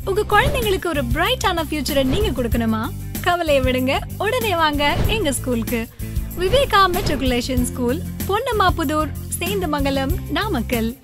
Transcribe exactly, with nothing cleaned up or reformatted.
உங்க குழந்தைங்களுக்கு ஒரு பிரைட்டான ஃபியூச்சரை நீங்க கொடுக்கணுமா? கவலையை விடுங்க, உடனே வாங்க எங்க ஸ்கூலுக்கு. Viveka matriculation school, Ponnammaputhur, Sendamangalam, Namakkal.